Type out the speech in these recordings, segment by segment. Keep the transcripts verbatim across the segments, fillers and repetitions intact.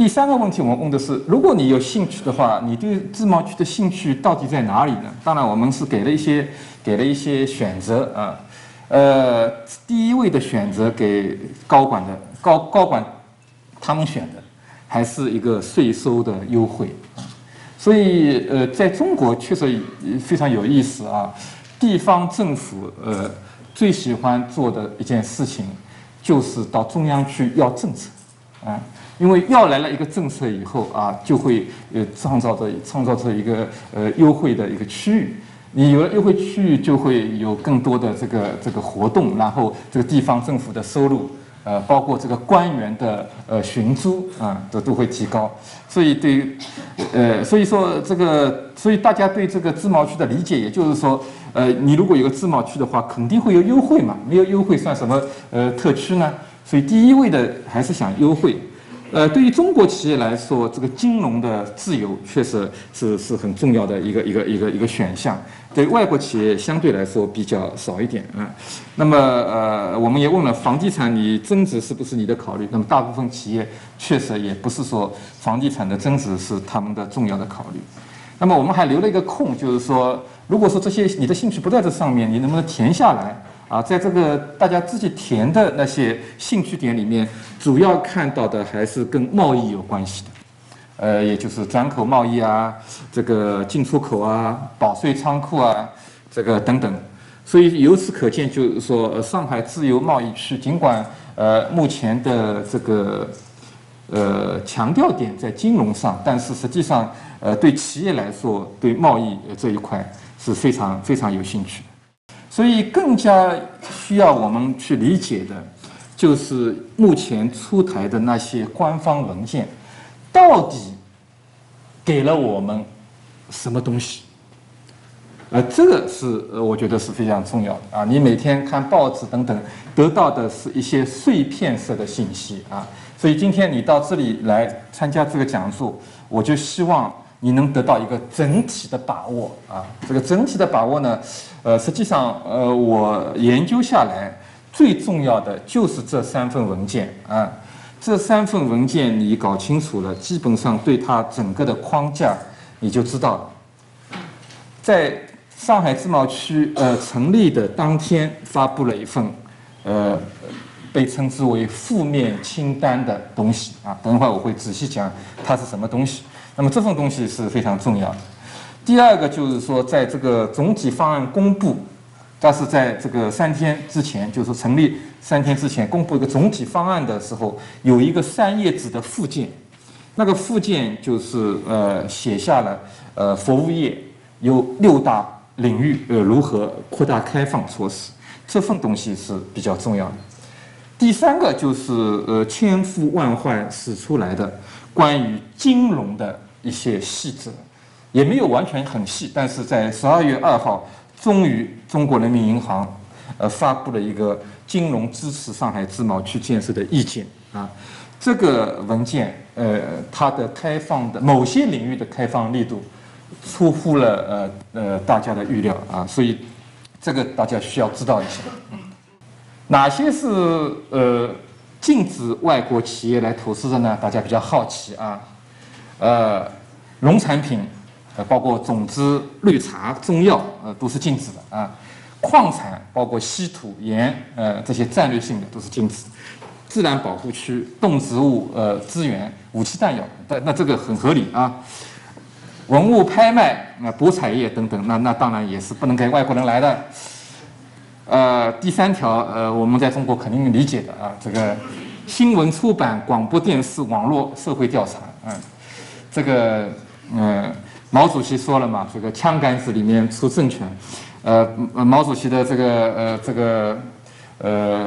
第三个问题，我们问的是，如果你有兴趣的话，你对自贸区的兴趣到底在哪里呢？当然，我们是给了一些给了一些选择啊。呃，第一位的选择给高管的高高管，他们选的还是一个税收的优惠啊。所以，呃，在中国确实非常有意思啊。地方政府呃最喜欢做的一件事情，就是到中央去要政策啊。因为要来了一个政策以后啊，就会呃创造着创造着一个呃优惠的一个区域。你有了优惠区域，就会有更多的这个这个活动，然后这个地方政府的收入，呃，包括这个官员的呃寻租啊，都都会提高。所以对，呃，所以说这个，所以大家对这个自贸区的理解，也就是说，呃，你如果有个自贸区的话，肯定会有优惠嘛，没有优惠算什么呃特区呢？所以第一位的还是想优惠。呃，对于中国企业来说，这个金融的自由确实是是很重要的一个一个一个一个选项。对外国企业相对来说比较少一点啊。那么呃，我们也问了房地产，你增值是不是你的考虑？那么大部分企业确实也不是说房地产的增值是他们的重要的考虑。那么我们还留了一个空，就是说，如果说这些你的兴趣不在这上面，你能不能填下来？啊，在这个大家自己填的那些兴趣点里面，主要看到的还是跟贸易有关系的，呃，也就是转口贸易啊，这个进出口啊，保税仓库啊，这个等等。所以由此可见，就是说，呃、上海自由贸易区尽管呃目前的这个呃强调点在金融上，但是实际上呃对企业来说，对贸易这一块是非常非常有兴趣的。所以更加需要我们去理解的，就是目前出台的那些官方文件，到底给了我们什么东西？呃，这个是呃，我觉得是非常重要的啊。你每天看报纸等等，得到的是一些碎片式的信息啊。所以今天你到这里来参加这个讲座，我就希望你能得到一个整体的把握啊。这个整体的把握呢，呃，实际上呃，我研究下来最重要的就是这三份文件啊。这三份文件你搞清楚了，基本上对它整个的框架你就知道了。在上海自贸区呃成立的当天，发布了一份呃被称之为负面清单的东西啊。等会儿我会仔细讲它是什么东西。那么这份东西是非常重要的。第二个就是说，在这个总体方案公布，但是在这个三天之前，就是说成立三天之前公布一个总体方案的时候，有一个三页纸的附件，那个附件就是呃写下了呃服务业有六大领域呃如何扩大开放措施，这份东西是比较重要的。第三个就是呃千呼万唤始出来的关于金融的一些细则，也没有完全很细，但是在十二月二号，终于中国人民银行呃发布了一个金融支持上海自贸区建设的意见啊。这个文件呃它的开放的某些领域的开放力度出乎了呃呃大家的预料啊，所以这个大家需要知道一下。哪些是呃禁止外国企业来投资的呢？大家比较好奇啊。呃，农产品，呃，包括种子、绿茶、中药，呃，都是禁止的啊。矿产，包括稀土、盐，呃，这些战略性的都是禁止。自然保护区、动植物呃资源、武器弹药，但那这个很合理啊。文物拍卖、那、呃、博彩业等等，那那当然也是不能给外国人来的。呃，第三条，呃，我们在中国肯定理解的啊，这个新闻出版、广播电视、网络社会调查，嗯，这个，嗯、呃，毛主席说了嘛，这个枪杆子里面出政权，呃，毛主席的这个，呃，这个，呃，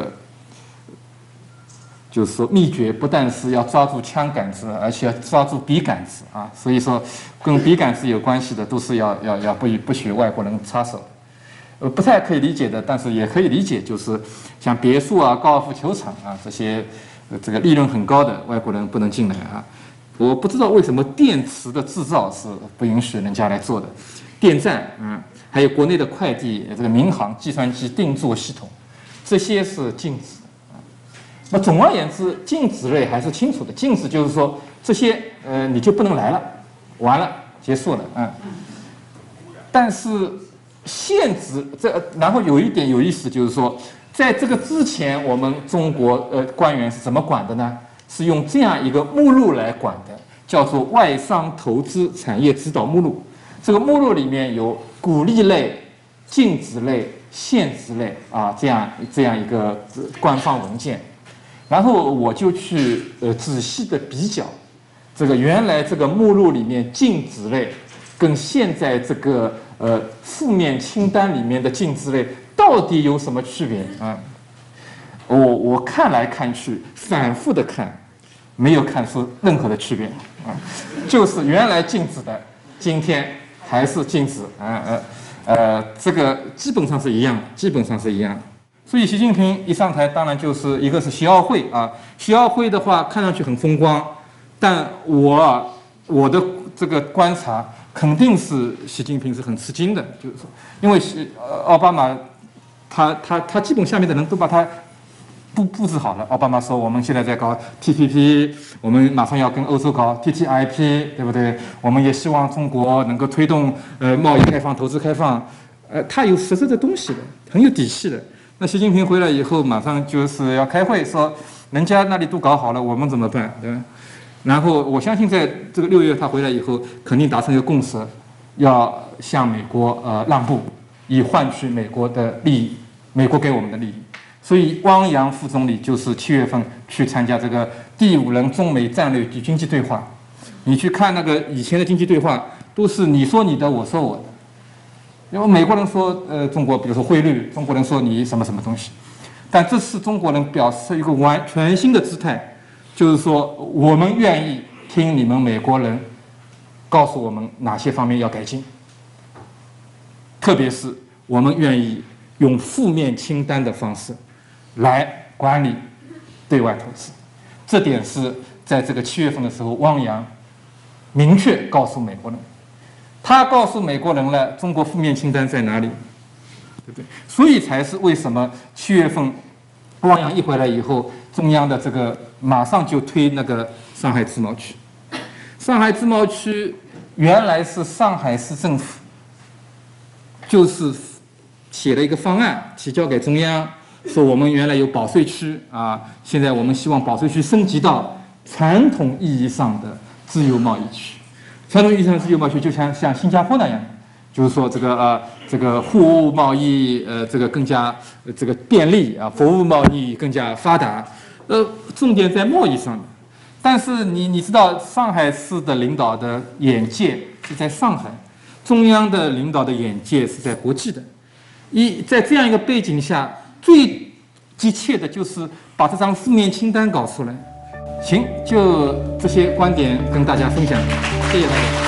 就是说秘诀不但是要抓住枪杆子，而且要抓住笔杆子啊，所以说跟笔杆子有关系的都是要要要不不许外国人插手。呃，不太可以理解的，但是也可以理解，就是像别墅啊、高尔夫球场啊这些，呃，这个利润很高的外国人不能进来啊。我不知道为什么电池的制造是不允许人家来做的，电站，嗯，还有国内的快递、这个民航、计算机定做系统，这些是禁止的啊。那总而言之，禁止类还是清楚的，禁止就是说这些呃你就不能来了，完了结束了，嗯。但是限制这，然后有一点有意思，就是说，在这个之前，我们中国呃官员是怎么管的呢？是用这样一个目录来管的，叫做外商投资产业指导目录。这个目录里面有鼓励类、禁止类、限制类啊，这样这样一个官方文件。然后我就去呃仔细的比较，这个原来这个目录里面禁止类跟现在这个呃负面清单里面的禁止类到底有什么区别啊？我我看来看去，反复的看，没有看出任何的区别啊，就是原来禁止的，今天还是禁止啊呃呃，这个基本上是一样，基本上是一样。所以习近平一上台，当然就是一个是习奥会啊，习奥会的话看上去很风光，但我我的这个观察肯定是习近平是很吃惊的，就是说，因为是奥巴马他他他基本下面的人都把他布布置好了。奥巴马说我们现在在搞 T P P， 我们马上要跟欧洲搞 T T I P， 对不对？我们也希望中国能够推动呃贸易开放、投资开放，呃，他有实质的东西的，很有底气的。那习近平回来以后，马上就是要开会，说人家那里都搞好了，我们怎么办？对吧？然后我相信，在这个六月他回来以后，肯定达成一个共识，要向美国呃让步，以换取美国的利益，美国给我们的利益。所以汪洋副总理就是七月份去参加这个第五轮中美战略及经济对话。你去看那个以前的经济对话，都是你说你的，我说我的。因为美国人说，呃，中国比如说汇率，中国人说你什么什么东西，但这次中国人表示一个完全新的姿态，就是说我们愿意听你们美国人告诉我们哪些方面要改进，特别是我们愿意用负面清单的方式来管理对外投资。这点是在这个七月份的时候，汪洋明确告诉美国人。他告诉美国人了中国负面清单在哪里，对不对？所以才是为什么七月份汪洋一回来以后，中央的这个马上就推那个上海自贸区。上海自贸区原来是上海市政府就是写了一个方案提交给中央，说我们原来有保税区啊，现在我们希望保税区升级到传统意义上的自由贸易区。传统意义上的自由贸易区就像像新加坡那样，就是说这个呃这个货物贸易呃这个更加、呃、这个便利啊，服务贸易更加发达，呃重点在贸易上的。但是你你知道上海市的领导的眼界是在上海，中央的领导的眼界是在国际的。一在这样一个背景下，最急切的就是把这张负面清单搞出来。行，就这些观点跟大家分享，谢谢大家。